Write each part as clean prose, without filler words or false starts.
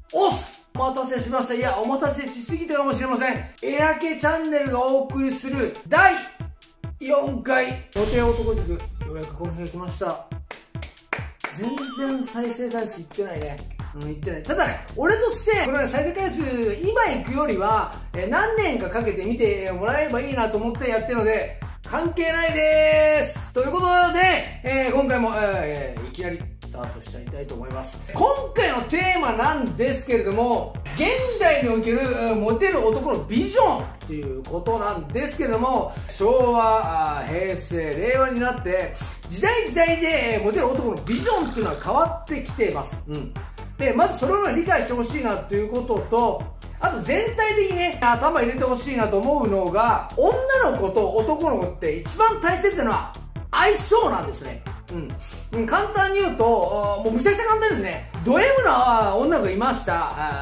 お待たせしました。いや、お待たせしすぎたかもしれません。エラケチャンネルがお送りする第4回予定男塾、ようやくこの日が来ました。全然再生回数いってないね。いってない。ただね、俺として、これね、再生回数、今行くよりは、何年かかけて見てもらえばいいなと思ってやってるので、関係ないでーす。ということで、今回も、いきなりスタートしちゃいたいと思います。今回のテーマなんですけれども、現代におけるモテる男のビジョンっていうことなんですけれども、昭和、平成、令和になって、時代時代でモテる男のビジョンっていうのは変わってきています。で、まずそれを理解してほしいなということと、あと全体的にね、頭入れてほしいなと思うのが、女の子と男の子って一番大切なのは相性なんですね。簡単に言うと、もうむちゃくちゃ簡単ですね。ド M な女の子がいました。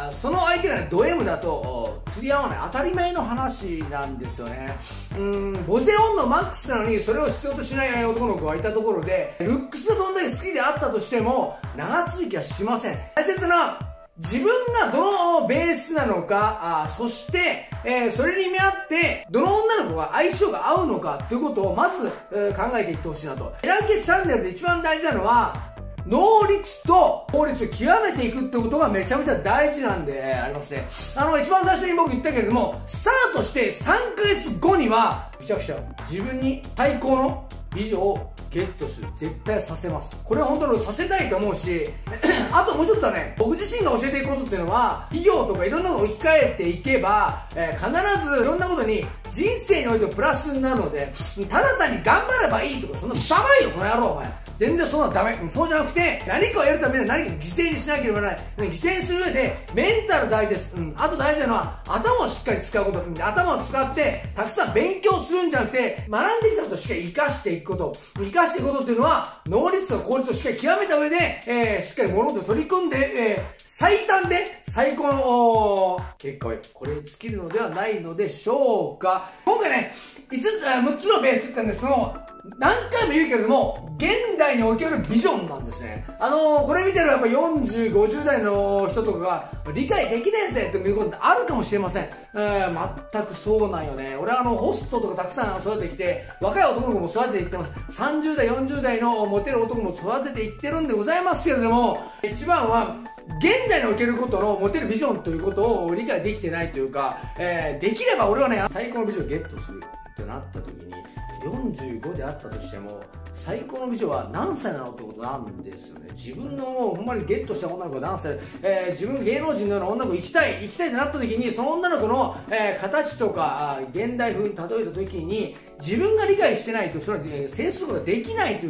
その相手がね、ド M だと、釣り合わない。当たり前の話なんですよね。母性温度マックスなのに、それを必要としない男の子がいたところで、ルックスがどんだけ好きであったとしても、長続きはしません。大切な、自分がどのベースなのか、そして、それに見合って、どの女の子が相性が合うのかということをまず、考えていってほしいなと。エラケチャンネルで一番大事なのは、能率と効率を極めていくってことがめちゃめちゃ大事なんでありますね。一番最初に僕言ったけれども、スタートして3ヶ月後には、めちゃくちゃ自分に最高の美女をゲットする。絶対させます。これは本当にさせたいと思うし、あともう一つはね、僕自身が教えていくことっていうのは、企業とかいろんなのを置き換えていけば、必ずいろんなことに人生においてプラスになるので、ただ単に頑張ればいいとか、そんな腐いよ、この野郎、お前。全然そんなのダメ。そうじゃなくて、何かをやるためには何か犠牲にしなければならない。犠牲にする上で、メンタル大事です。あと大事なのは、頭をしっかり使うこと。頭を使って、たくさん勉強するんじゃなくて、学んできたことをしっかり活かしていくこと。活かしていくことっていうのは、能率と効率をしっかり極めた上で、しっかり物事を取り組んで、最短で最高の結果をこれに尽きるのではないのでしょうか。今回ね、6つのベースって言ったんですけども、何回も言うけれども、現代におけるビジョンなんですね。これ見てるやっぱ40、50代の人とかが理解できねえぜっていうことってあるかもしれません。全くそうなんよね。俺はホストとかたくさん育ててきて、若い男の子も育てていってます。30代、40代のモテる男も育てていってるんでございますけれども、一番は、現代におけることのモテるビジョンということを理解できてないというか、できれば俺はね、最高のビジョンをゲットするってなった時に、45であったとしても、最高の美女は何歳なのってことなんですよね。自分のほんまにゲットした女の子が何歳、自分が芸能人のような女の子行きたいってなった時に、その女の子の、形とか、現代風に例えた時に、自分が理解してないと、それは、制することができないという、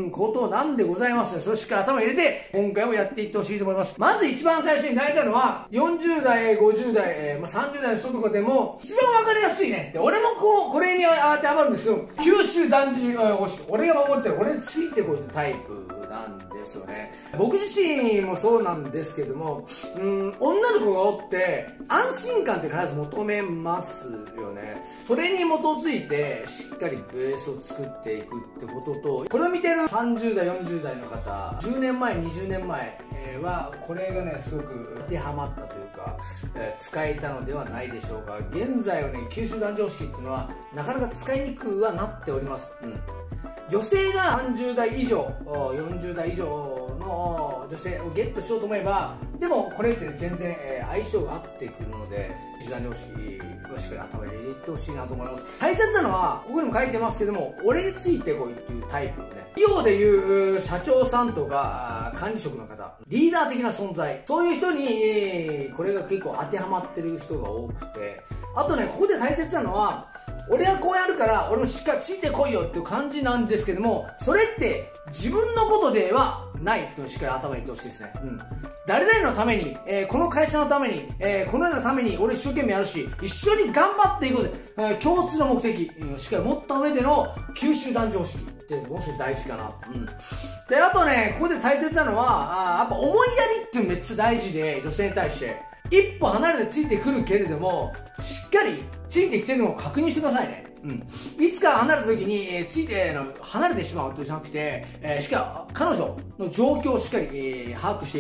ことなんでございますね。それしっかり頭入れて、今回もやっていってほしいと思います。まず一番最初に大事なのは、40代、50代、30代の人とかでも、一番わかりやすいね。で、俺もこれに当てはまるんですけど、九州男児欲しい。俺が守ってる、俺についてこいというタイプなんですよね。僕自身もそうなんですけども、女の子がおって、安心感って必ず求めますよね。それに基づいて、しっかりベースを作っていくってことと、これを見てる30代、40代の方、10年前、20年前は、これがね、すごく当てはまったというか、使えたのではないでしょうか。現在はね、九州男女式っていうのは、なかなか使いにくくはなっております。女性が30代以上、40代以上の女性をゲットしようと思えば、でもこれって全然相性が合ってくるので、九州男女式はしっかり頭に入れてほしいなと思います。大切なのは、ここにも書いてますけども、俺についてこいっていうタイプね。企業でいう社長さんとか管理職の方、リーダー的な存在、そういう人に、これが結構当てはまってる人が多くて、あとね、ここで大切なのは、俺はこうやるから俺もしっかりついてこいよっていう感じなんですけども、それって自分のことではないっていうのをしっかり頭に入れてほしいですね。誰々のために、この会社のために、この世のために俺一生懸命やるし、一緒に頑張っていこうで、共通の目的、しっかり持った上での九州男女式ってものすごく大事かな。で、あとね、ここで大切なのは、やっぱ思いやりっていうのめっちゃ大事で、女性に対して。一歩離れてついてくるけれども、しっかりついてきてるのを確認してくださいね。いつか離れた時に、離れてしまうとじゃなくて、しっかり彼女の状況をしっかり、把握していく。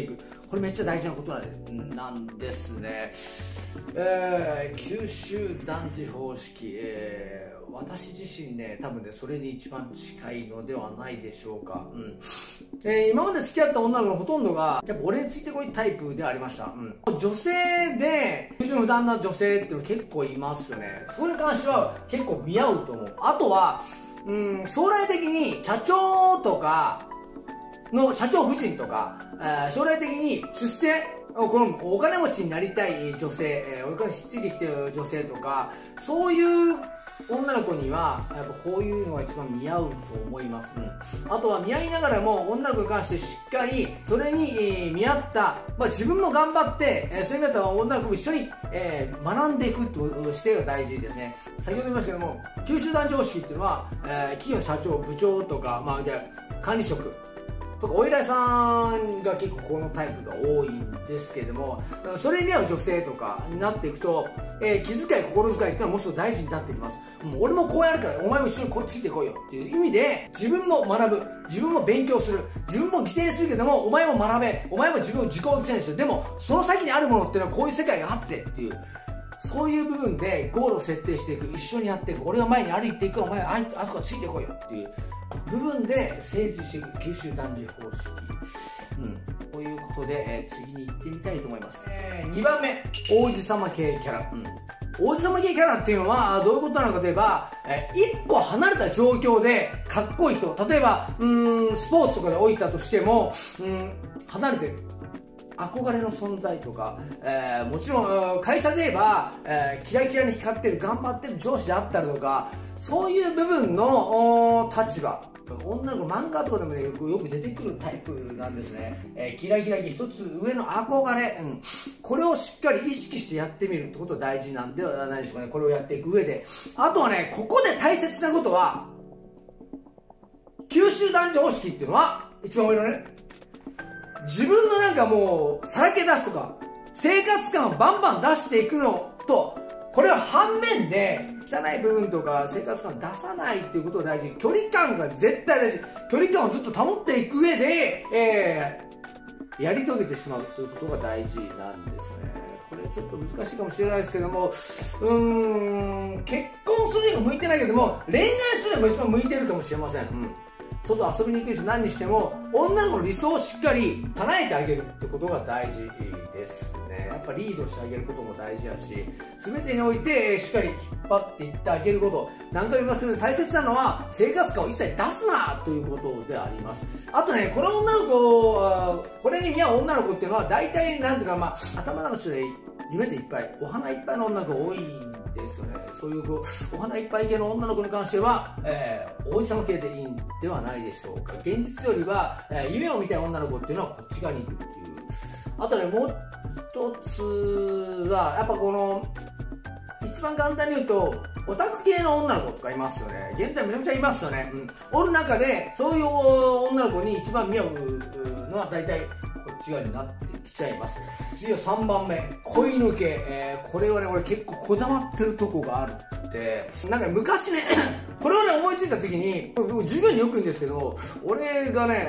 これめっちゃ大事なことなんですね。九州男児方式、私自身ね、多分ね、それに一番近いのではないでしょうか。今まで付き合った女の子のほとんどが、やっぱ俺についてこいタイプでありました。女性で、優柔不断な女性っていうの結構いますよね。それに関しては結構見合うと思う。あとは、将来的に社長とかの、社長夫人とか、将来的に出世、このお金持ちになりたい女性、お金しっちりきてる女性とか、そういう女の子にはやっぱこういうのが一番似合うと思います。あとは見合いながらも女の子に関してしっかりそれに見合った、自分も頑張って、そういう意味だと女の子も一緒に学んでいくってこと姿勢が大事ですね。先ほど言いましたけども、九州男児方式っていうのは企業の社長、部長とか、じゃあ管理職とかお偉いさんが結構このタイプが多いんですけれども、それに見合う女性とかになっていくと、気遣い、心遣いっていうのはもうすごく大事になってきます。俺もこうやるからお前も一緒にこっちついてこいよっていう意味で、自分も学ぶ、自分も勉強する、自分も犠牲にするけどもお前も学べ、お前も自分を自己犠牲にする、でもその先にあるものっていうのはこういう世界があってっていう、そういう部分でゴールを設定していく、一緒にやっていく、俺が前に歩いていく、お前はあそこついてこいよっていう部分で成立していく九州男児方式。ということで、次に行ってみたいと思います。2番目、王子様系キャラ。王子様系キャラっていうのはどういうことなのかといえば、一歩離れた状況でかっこいい人、例えばスポーツとかで置いたとしても、離れてる憧れの存在とか、もちろん会社で言えば、キラキラに光ってる頑張ってる上司であったりとか、そういう部分の立場、女の子漫画とかでもね、よく出てくるタイプなんですね。キラキラ一つ上の憧れ、これをしっかり意識してやってみるってことが大事なんではないでしょうかね。これをやっていく上で、あとはね、ここで大切なことは、九州男児方式っていうのは一番上のね、自分のなんかもうさらけ出すとか生活感をバンバン出していくのと、これは反面で汚い部分とか生活感を出さないっていうことが大事。距離感が絶対大事。距離感をずっと保っていく上で、やり遂げてしまうということが大事なんですね。これちょっと難しいかもしれないですけども、結婚するには向いてないけども、恋愛するのが一番向いてるかもしれません。外遊びに行く人何にしても女の子の理想をしっかり叶えてあげるってことが大事ですね。やっぱリードしてあげることも大事だし、全てにおいてしっかり引っ張っていってあげること、何回も言いますけど、大切なのは生活感を一切出すなということであります。あとね、この女の子、これに見合う女の子っていうのは大体なんていうか、頭の中で夢でいっぱい、お花いっぱいの女の子が多いんですよね。そういうお花いっぱい系の女の子に関しては、王子様系でいいんではないでしょうか。現実よりは、夢を見たい女の子っていうのはこっち側に行くっていう。あとね、もう一つはやっぱこの一番簡単に言うとオタク系の女の子とかいますよね。現在めちゃくちゃいますよね。おる中でそういう女の子に一番見合うのは大体こっち側になってきちゃいます。次は3番目、子犬系。これはね、俺結構こだわってるとこがあるって、なんか昔ねこれをね思いついた時に、授業によく言うんですけど、俺がね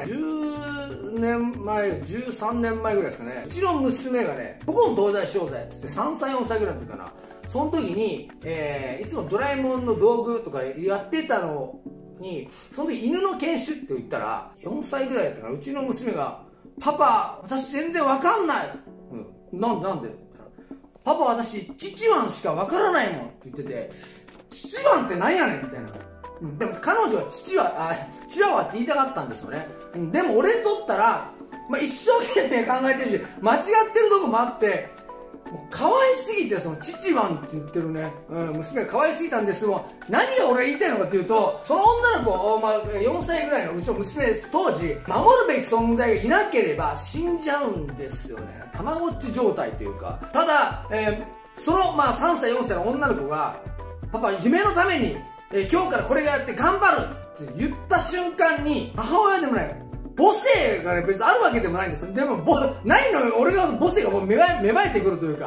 10年前13年前ぐらいですかね、うちの娘がね僕も東大しようぜって3歳4歳ぐらいの時かな、その時に、いつもドラえもんの道具とかやってたのに、その時犬の犬種って言ったら4歳ぐらいだったから、うちの娘がパパ私全然わかんない、なんでって言ったら、パパ私チチワンしかわからないもんって言ってて、チチワンって何やねんみたいな。でも彼女はチワワって言いたかったんでしょうね。でも俺にとったら、一生懸命考えてるし間違ってるとこもあって、もう可愛すぎて、そのチチワンって言ってるね、娘が可愛すぎたんですけど、何が俺が言いたいのかっていうと、その女の子、4歳ぐらいのうちの娘当時、守るべき存在がいなければ死んじゃうんですよね。たまごっち状態というか。ただ、その3歳4歳の女の子が、パパ夢のために、今日からこれがやって頑張るって言った瞬間に、母親でもない母性がね別にあるわけでもないんですよ。でもないのに俺が母性がもう芽生えてくるというか、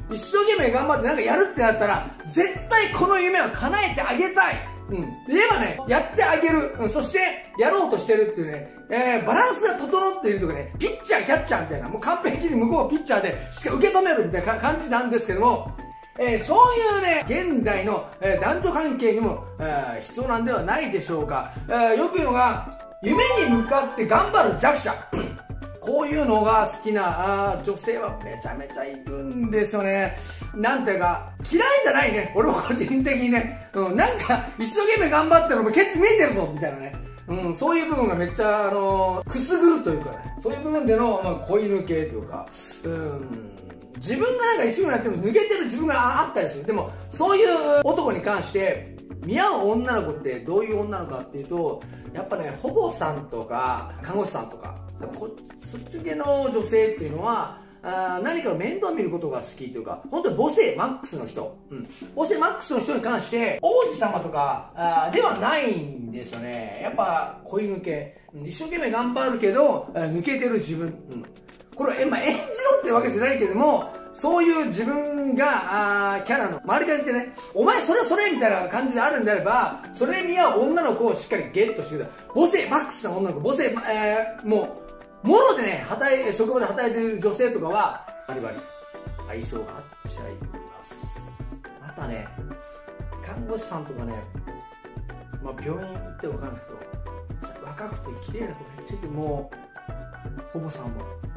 一生懸命頑張ってなんかやるってなったら、絶対この夢は叶えてあげたい。で言えばね、やってあげる。そして、やろうとしてるっていうね、バランスが整っているとかね、ピッチャー、キャッチャーみたいな、もう完璧に向こうはピッチャーでしっかり受け止めるみたいな感じなんですけども、そういうね、現代の、男女関係にも、必要なんではないでしょうか。よく言うのが、夢に向かって頑張る弱者。こういうのが好きな女性はめちゃめちゃいるんですよね。なんていうか、嫌いじゃないね。俺も個人的にね。なんか、一生懸命頑張ってるのもケツ見えてるぞみたいなね。そういう部分がめっちゃ、くすぐるというかね。そういう部分での、恋抜けというか、自分がなんか一生懸命やっても抜けてる自分があったりする。でも、そういう男に関して、見合う女の子ってどういう女の子かっていうと、やっぱね、保母さんとか、看護師さんとか、そっち系の女性っていうのは、何かの面倒見ることが好きというか、本当に母性マックスの人。母性マックスの人に関して、王子様とかではないんですよね。やっぱ、恋抜け。一生懸命頑張るけど、抜けてる自分。これを、演じろってわけじゃないけども、そういう自分が、キャラの、周りから言ってね、お前それみたいな感じであるんであれば、それに合う女の子をしっかりゲットしてください。母性マックスな女の子、母性、もろでね、職場で働いてる女性とかは、バリバリ、相性が合っちゃいます。またね、看護師さんとかね、病院行ってわかるんですけど、若くて綺麗な子めっちゃいて、もう、保母さんも。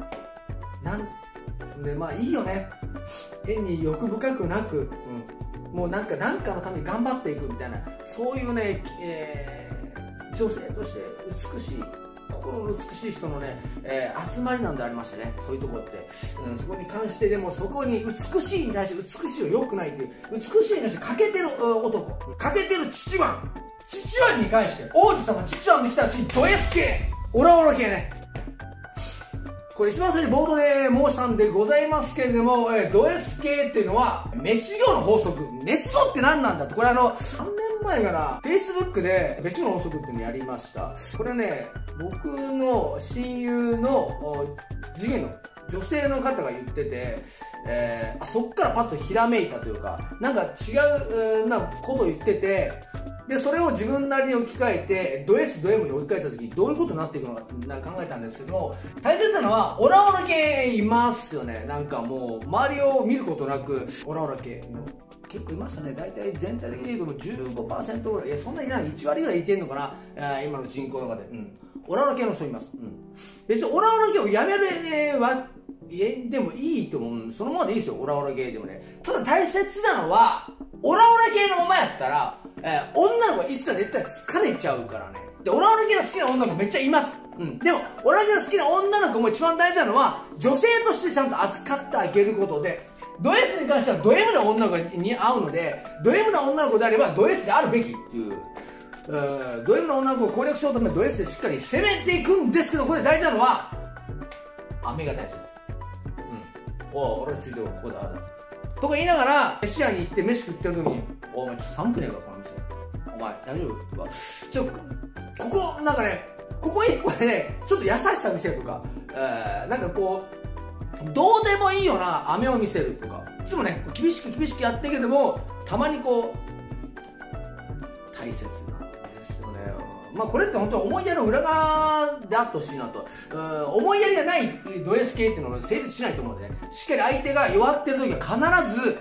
いいよね。変に欲深くなく、もうなんかのために頑張っていくみたいな、そういうね、女性として美しい、心の美しい人のね、集まりなんでありましてね、そういうところって、そこに関してでも、そこに美しいに対して美しいは良くないという、美しいに対して欠けてる男、欠けてる父ワンに関して、王子様父ワンに来たら次ド S 系、オラオラ系ね。これ一番最初に冒頭で申したんでございますけれども、ド S 系っていうのは、飯業の法則。飯業って何なんだって、これ何年前かな、Facebook で飯業の法則っていうのやりました。これね、僕の親友の次元の女性の方が言ってて、そっからパッとひらめいたというか、なんか違うことを言ってて、で、それを自分なりに置き換えて、ド S、ド M に置き換えた時にどういうことになっていくのかって考えたんですけど、大切なのは、オラオラ系いますよね。なんかもう、周りを見ることなく、オラオラ系。結構いましたね。大体全体的に言うと 15% ぐらい。いや、そんなにない。1割ぐらいいてんのかな。今の人口の中で。オラオラ系の人います。別にオラオラ系をやめるは、でもいいと思う。そのままでいいですよ、オラオラ系でもね。ただ大切なのは、オラオラ系のままやったら、女の子はいつか絶対疲れちゃうからね。で、オラオラ系が好きな女の子めっちゃいます。でも、オラオラ系が好きな女の子も一番大事なのは、女性としてちゃんと扱ってあげることで、ド S に関してはド M な女の子に合うので、ド M な女の子であればド S であるべきっていう。ド M の女の子を攻略しようと思ってド S でしっかり攻めていくんですけど、これ大事なのは、雨が大切です。俺ついてる、ここだ、とか言いながら、飯屋に行って飯食ってる時に、お前ちょっと寒くねえか、この店。お前大丈夫とか。ここ、なんかね、ここ一個でね、ちょっと優しさ見せるとか、なんかこう、どうでもいいような飴を見せるとか、いつもね、厳しくやってるけども、たまにこう、大切なんですよね。これって本当は思いやりの裏側であってほしいなと。思いやりがないド S 系っていうのは成立しないと思うのでね、しっかり相手が弱ってる時は必ず、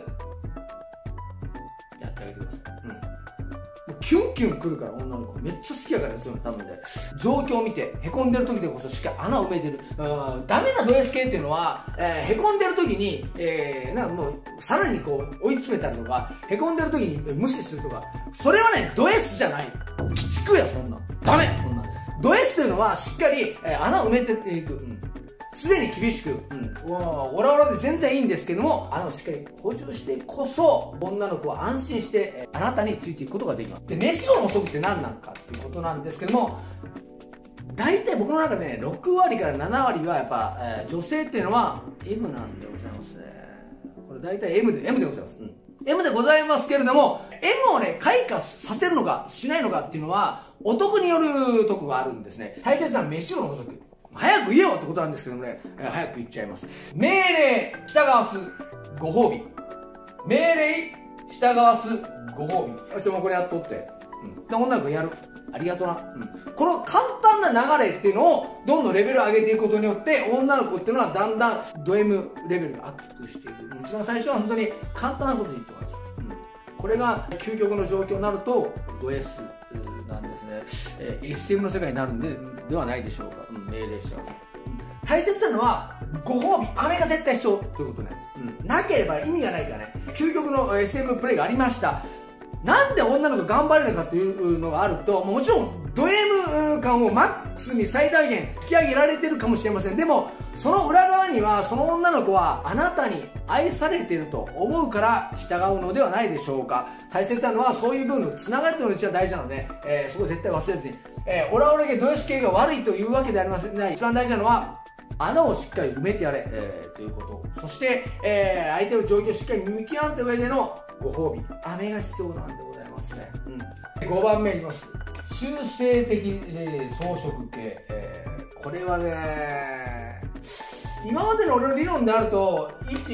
やってあげてください。キュンキュン来るから、女の子。めっちゃ好きやからですよ、多分ね。状況を見て、凹んでる時でこそしっかり穴を埋めてる。ダメなド S 系っていうのは、凹んでる時に、なんかもう、さらにこう、追い詰めたりとか、凹んでる時に無視するとか、それはね、ド S じゃない。鬼畜や、そんな。ダメそんな。ド S というのは、しっかり、穴を埋めていく。常に厳しく、オラオラで全然いいんですけども、穴をしっかり補充してこそ、女の子は安心して、あなたについていくことができます。で、飯後の補足って何なのかっていうことなんですけども、大体僕の中でね、6割から7割はやっぱ、女性っていうのは M なんでございますね。これ大体 M でございます。M でございますけれども、M をね、開花させるのかしないのかっていうのは、男によるとこがあるんですね。大切な飯後の補足。早く言えよってことなんですけどもね、早く言っちゃいます。命令、従わす、ご褒美。 命令従わすご褒美。もうこれやっとって。で、女の子やる。ありがとな。この簡単な流れっていうのをどんどんレベル上げていくことによって、女の子っていうのはだんだんド M レベルがアップしていく。一番最初は本当に簡単なことでいいと思います。これが究極の状況になるとド S なんですね。SM の世界になるんではないでしょうか。命令してます。大切なのはご褒美、飴が絶対必要ということね。なければ意味がないからね。究極の SM プレイがありました。なんで女の子が頑張れるかというのがあると、もちろんド M 感をマックスに最大限引き上げられてるかもしれません。でもその裏側には、その女の子はあなたに愛されていると思うから従うのではないでしょうか。大切なのはそういう部分のつながりというのが一番大事なので、そこ絶対忘れずに、オラオラ系ド S 系が悪いというわけではありません。一番大事なのは穴をしっかり埋めてやれ、ということ。そして、相手の状況をしっかり見極めた上でのご褒美、飴が必要なんでございますね。5番目いきます。中性的、装飾系、これはね、今までの俺の理論であると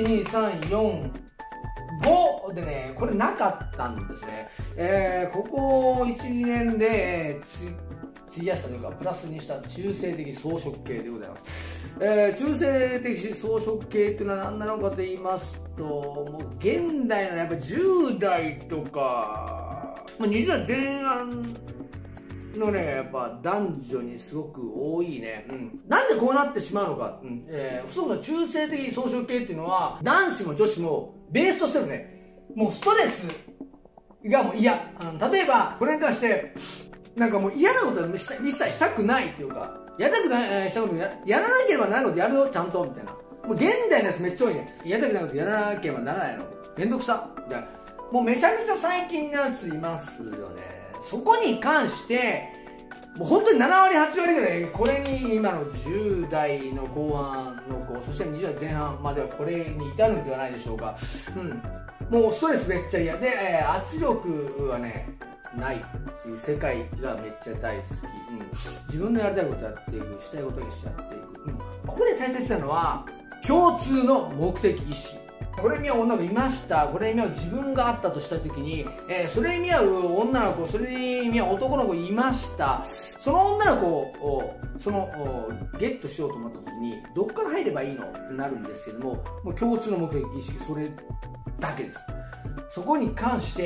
12345でね、これなかったんですね。ここ 1,2 年で費やしたというかプラスにした中性的装飾系でございます。中性的装飾系っていうのは何なのかと言いますと、もう現代のやっぱ10代とか、20代前半のね、やっぱ男女にすごく多いね。なんでこうなってしまうのか。そもそも中性的装飾系っていうのは、男子も女子もベースとしてるね、もうストレスがもう嫌。例えば、これに関して、なんかもう嫌なことは一切したくないっていうか、やりたくない、したことやらなければならないことやるよ、ちゃんと、みたいな。もう現代のやつめっちゃ多いね。やりたくないことやらなければならないの。めんどくさ。もうめちゃめちゃ最近のやついますよね。そこに関して、もう本当に7割、8割ぐらい、これに今の10代の後半の子、そして20代前半まではこれに至るんではないでしょうか。もうストレスめっちゃ嫌で、圧力はね、ないっていう世界がめっちゃ大好き。自分のやりたいことやっていく、したいことだけしちゃっていく。ここで大切なのは、共通の目的意識。これに合う女の子いました。これに合う自分があったとしたときに、それに合う女の子、それに合う男の子いました。その女の子を、ゲットしようと思ったときに、どっから入ればいいのってなるんですけども、もう共通の目的意識、それだけです。そこに関して、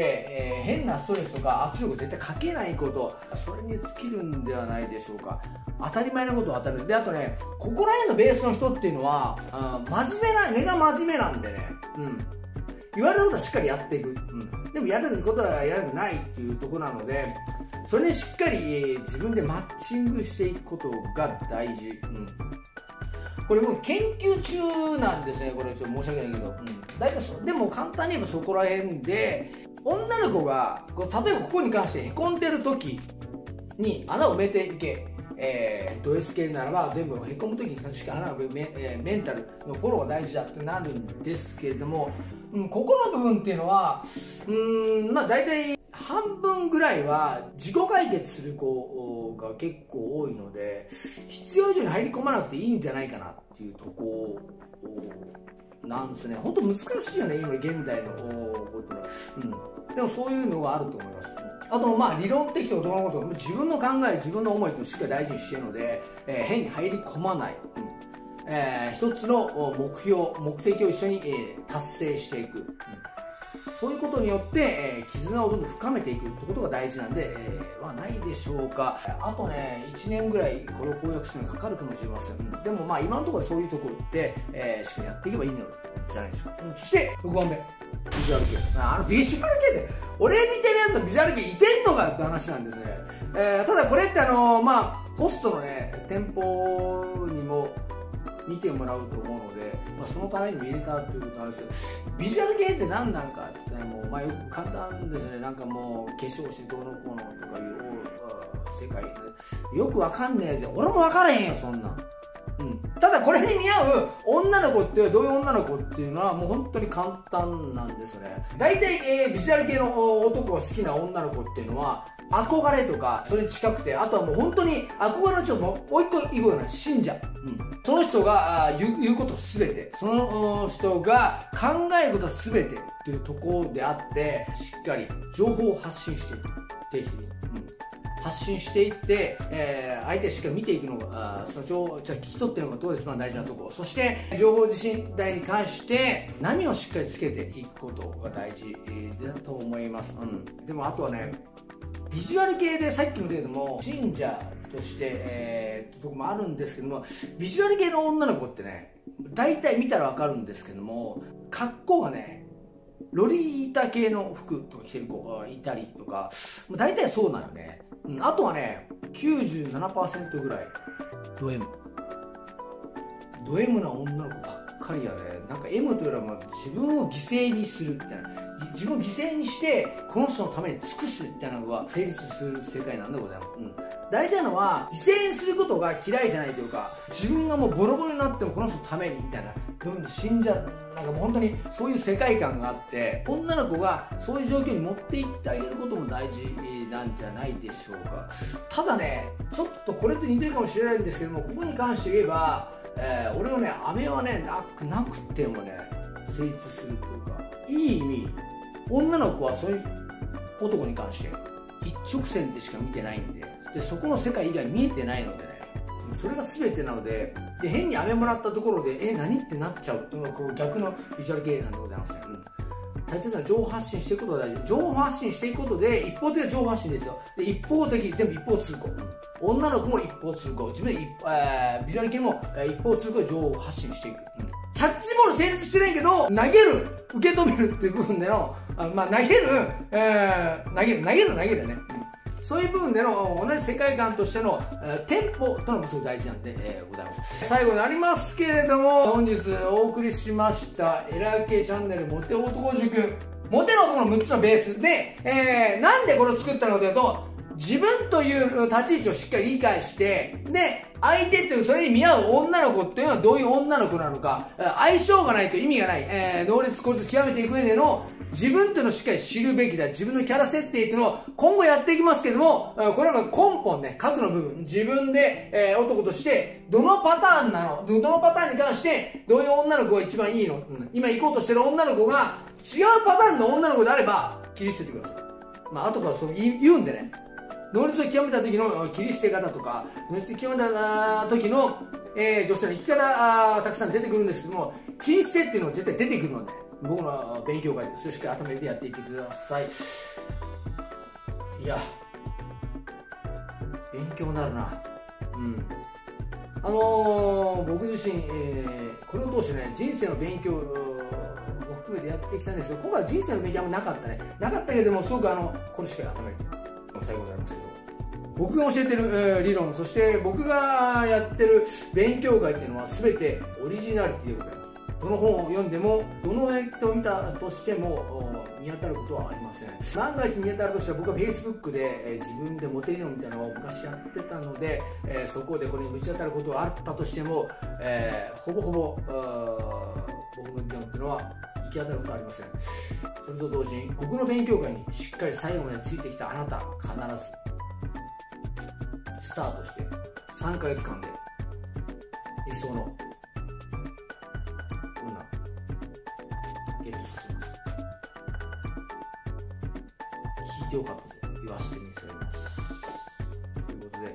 変なストレスとか圧力を絶対かけないこと、それに尽きるんではないでしょうか。当たり前のことを当たる。で、あとね、ここら辺のベースの人っていうのは、真面目な、根が真面目なんでね、言われることはしっかりやっていく。でもやることはやらないっていうところなので、それにしっかり、自分でマッチングしていくことが大事。これもう研究中なんですね。これちょっと申し訳ないけど。大体でも簡単に言えばそこら辺で、女の子が、例えばここに関してへこんでる時に穴を埋めていけ。ド S 系ならば、全部へこむ時にしか穴を埋め、メンタルのフォローが大事だってなるんですけれども、ここの部分っていうのは、大体半分ぐらいは自己解決する子が結構多いので、必要以上に入り込まなくていいんじゃないかなっていうとこなんですね。本当難しいよね、今現代のことは。でもそういうのがあると思います。あと理論的と男のこと、自分の考え、自分の思いとしっかり大事にしているので、変に入り込まない。一つの目標、目的を一緒に、達成していく。そういうことによって、絆をどんどん深めていくってことが大事なんで、はないでしょうか。あとね、1年ぐらいこれを公約するのにかかるかもしれません。でも今のところそういうところって、しっかりやっていけばいいのじゃないでしょうか。そして、6番目。ビジュアル系。ビジュアル系って、俺見てるやつのビジュアル系いてんのかって話なんですね。ただこれってホストのね、店舗にも見てもらうと思うので、そのためにも入れたということなんですけど、ビジュアル系って何なんかってね、よく簡単ですね。なんかもう、化粧してどうのこうのとかいう世界で、よくわかんねえぜ。俺もわからへんよ、そんなん。 ただこれに似合う女の子ってどういう女の子っていうのはもう本当に簡単なんですよね。大体、ビジュアル系の男が好きな女の子っていうのは憧れとかそれに近くて、あとはもう本当に憧れのちょっともう一個いいことない信者、その人が言うこと全て、その人が考えることは全てっていうところであって、しっかり情報を発信していく、定期的に、発信していって、相手をしっかり見ていくのが、その情報じゃあ聞き取っているのがどうで一番大事なところ、そして情報自信代に関して波をしっかりつけていくことが大事だと思います。でもあとはね、ビジュアル系でさっきも言ったけども信者として、とこもあるんですけども、ビジュアル系の女の子ってね、大体見たら分かるんですけども、格好がねロリータ系の服とか着てる子がいたりとか、大体そうなのね。あとはね 97% ぐらいド M な女の子ばっかりやね。なんか M というよりは自分を犠牲にするみたいな、自分を犠牲にしてこの人のために尽くすみたいなのが成立する世界なんでございます。大事なのは犠牲にすることが嫌いじゃないというか、自分がもうボロボロになってもこの人のためにみたいな信者、なんかもう本当にそういう世界観があって、女の子がそういう状況に持っていってあげることも大事なんじゃないでしょうか。ただね、ちょっとこれと似てるかもしれないんですけども、ここに関して言えば、俺はね、飴はねなくてもね成立するというか、いい意味女の子はそういう男に関して一直線でしか見てないんで、そこの世界以外見えてないのでね、それが全てなので、変に飴もらったところで何ってなっちゃうっていうのがこう逆のビジュアル系なんでございますね。大切なのは情報発信していくことが大事。情報発信していくことで、一方的な情報発信ですよ。で一方的、全部一方通行、女の子も一方通行、自分でビジュアル系も一方通行で情報発信していく。キャッチボール成立してないけど、投げる、受け止めるっていう部分での、投げるね。そういう部分での同じ世界観としてのテンポというのもすごい大事なんで、ございます。最後になりますけれども、本日お送りしましたエラー系チャンネルモテ男塾。モテの男の6つのベースで、なんでこれを作ったのかというと、自分という立ち位置をしっかり理解して、で、相手というそれに見合う女の子っていうのはどういう女の子なのか、相性がないと意味がない、能率効率極めていく上での自分というのをしっかり知るべきだ。自分のキャラ設定っていうのを今後やっていきますけども、これは根本ね、核の部分、自分で、男としてどのパターンなの、どのパターンに関してどういう女の子が一番いいの、今行こうとしてる女の子が違うパターンの女の子であれば切り捨ててください。後からそう言うんでね、能率を極めた時の切り捨て方とか、能率を極めた時の、女性の生き方たくさん出てくるんですけども、切り捨てっていうのは絶対出てくるので、僕の勉強会でそれしっかり頭入れてやっていってください。いや、勉強になるな。僕自身、これを通してね、人生の勉強も含めてやってきたんですけど、今回は人生の勉強あんまなかったね。なかったけれども、すごくこれしっかり頭入れて最後になりますけど、僕が教えてる、理論、そして僕がやってる勉強会っていうのは全てオリジナリティでございます。どの本を読んでも、どのネットを見たとしても見当たることはありません。万が一見当たるとしたら、僕は Facebook で、自分でモテ理論みたいなのを昔やってたので、そこでこれにぶち当たることがあったとしても、ほぼほぼ僕の理論っていうのは行き当たることはありません。それと同時に僕の勉強会にしっかり最後までついてきたあなた、必ずスタートして3ヶ月間で理想のゲットさせます。聞いてよかったぞ、言わせてみせますということで、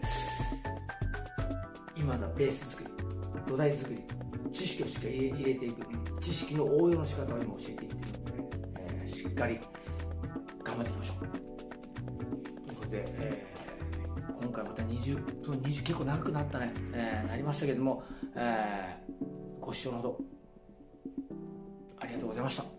今だベース作り、土台作り、知識をしっかり入れていく、知識の応用の仕方を今教えていっているので、しっかり頑張っていきましょうということで、今回また20分20結構長くなったね、なりましたけども、ご視聴のほどありがとうございました。